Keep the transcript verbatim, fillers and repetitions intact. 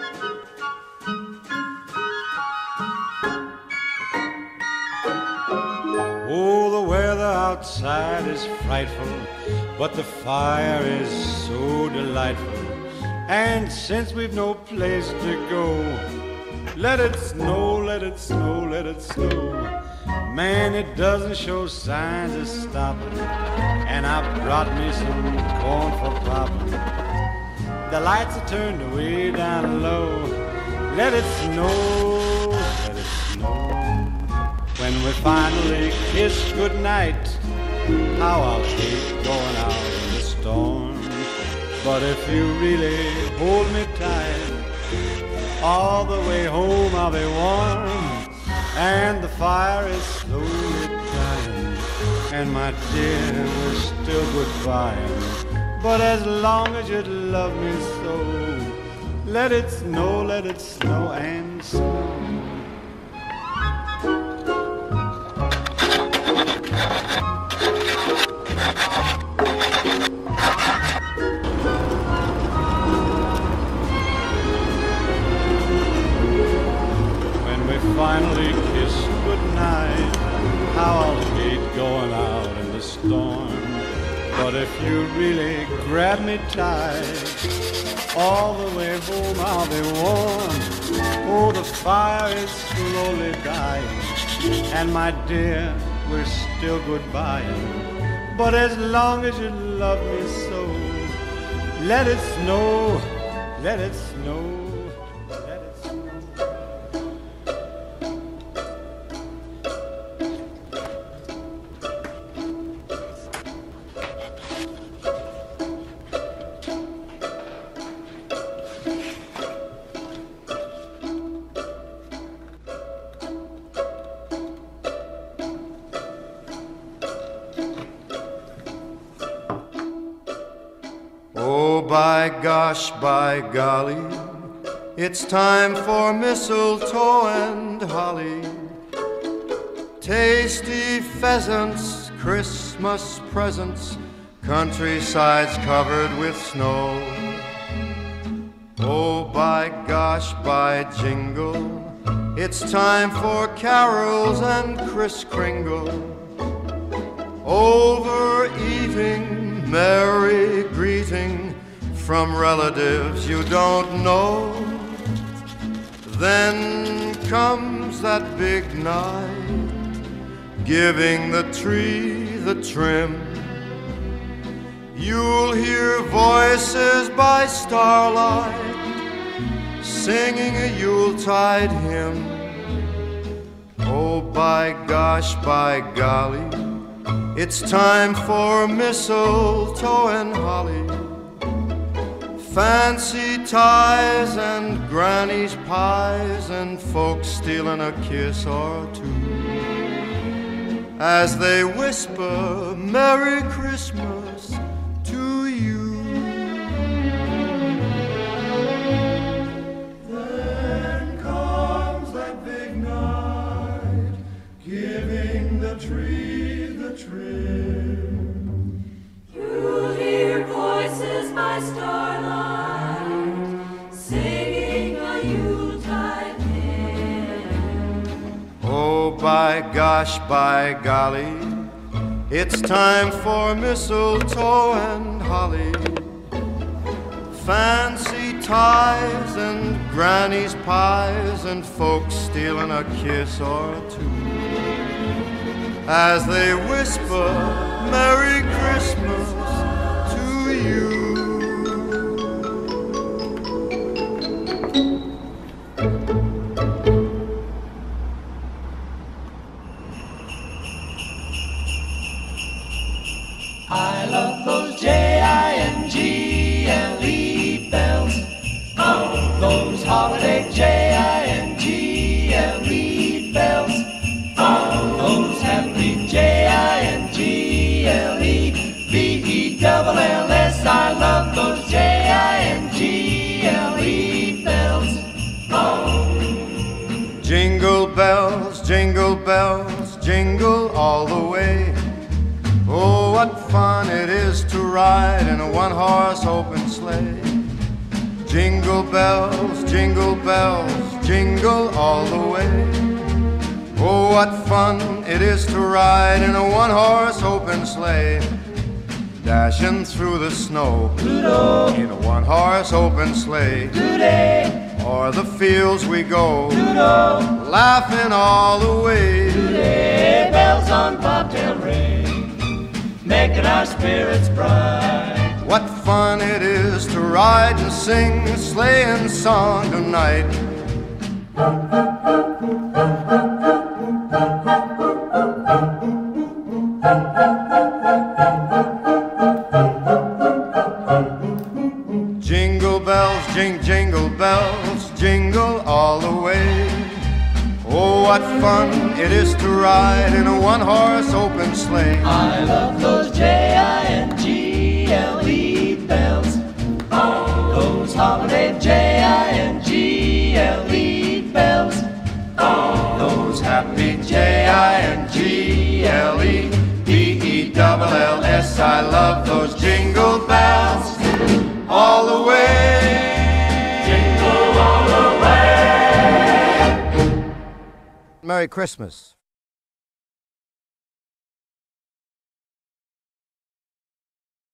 Oh, the weather outside is frightful, but the fire is so delightful. And since we've no place to go, let it snow, let it snow, let it snow. Man, it doesn't show signs of stopping, and I brought me some corn for popping. The lights are turned way down low. Let it snow, let it snow. When we finally kiss goodnight, how I'll hate going out in the storm. But if you really hold me tight, all the way home I'll be warm. And the fire is slowly dying, and my dear, we're still goodbying. But as long as you love me so, let it snow, let it snow and snow. Finally kiss goodnight, how I'll hate going out in the storm. But if you really grab me tight, all the way home I'll be warm. Oh, the fire is slowly dying, and my dear, we're still goodbying. But as long as you love me so, let it snow, let it snow. By gosh, by golly, it's time for mistletoe and holly. Tasty pheasants, Christmas presents, countrysides covered with snow. Oh, by gosh, by jingle, it's time for carols and Kris Kringle. Overeating, merry greeting from relatives you don't know. Then comes that big night, giving the tree the trim. You'll hear voices by starlight, singing a Yuletide hymn. Oh, by gosh, by golly, it's time for mistletoe and holly. Fancy ties and granny's pies and folks stealing a kiss or two as they whisper Merry Christmas to you. Then comes that big night, giving the tree the trim. You'll hear voices by starlight, oh, by gosh, by golly, it's time for mistletoe and holly. Fancy ties and granny's pies and folks stealing a kiss or two as they whisper Merry Christmas to you. I love those J I N G L E bells. Oh, those holiday J I N G L E bells. Oh, those happy J I N G L E B E double L S. I love those J I N G L E bells. Oh. Jingle bells, jingle bells, jingle all the way. Oh, what fun it is to ride in a one-horse open sleigh. Jingle bells, jingle bells, jingle all the way. Oh, what fun it is to ride in a one-horse open sleigh, dashing through the snow Doodle, in a one-horse open sleigh. today, O'er the fields we go, doodle, laughing all the way. today, bells on bobtail ring, making our spirits bright. What fun it is to ride and sing a sleighing song tonight. Jingle bells, jing, jingle bells, jingle all the way. Oh, what fun it is to ride in a one-horse open sleigh. I love those J I N G L E bells, those holiday J I N G L E bells, Those happy J I N G L E B E double L S. I love those jingle bells all the way. Jingle all the way. Merry Christmas.